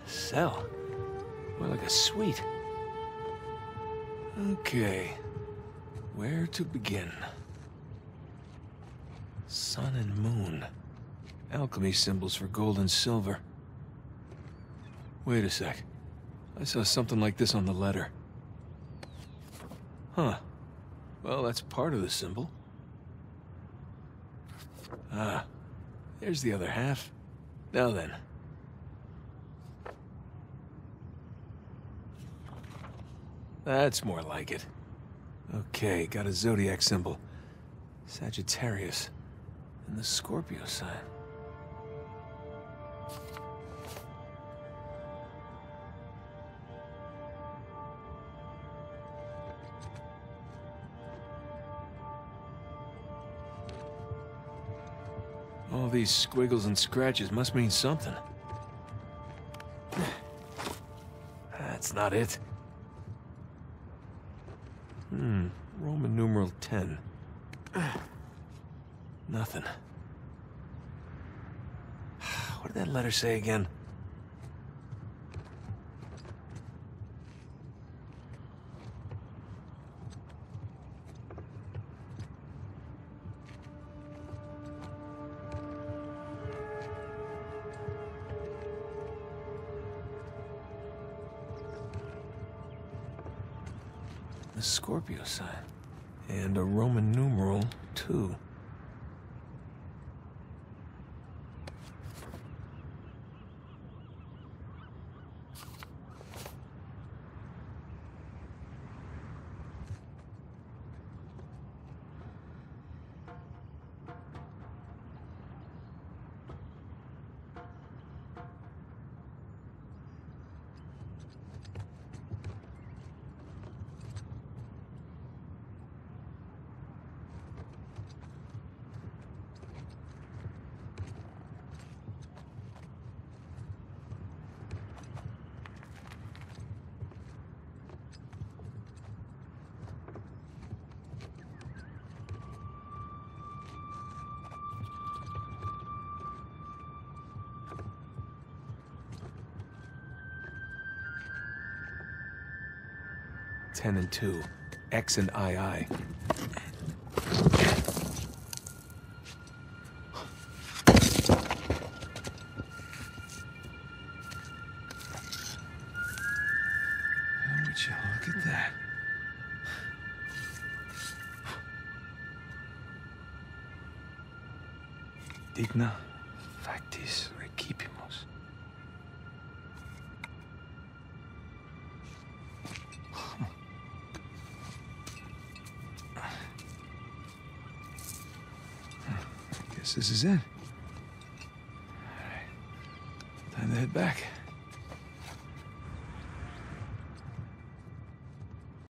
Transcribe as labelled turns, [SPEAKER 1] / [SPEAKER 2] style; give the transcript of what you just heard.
[SPEAKER 1] Cell? More like a suite. Okay. Where to begin? Sun and moon. Alchemy symbols for gold and silver. Wait a sec. I saw something like this on the letter. Huh. Well, that's part of the symbol. Ah. There's the other half. Now then. That's more like it. Okay, got a zodiac symbol. Sagittarius. And the Scorpio sign. All these squiggles and scratches must mean something. That's not it. Roman numeral 10. Nothing. What did that letter say again? The Scorpio sign. And a Roman numeral 2. Ten and 2. X and II. Would you look at that? Digna factis recipimus. Guess this is it. All right. Time to head back.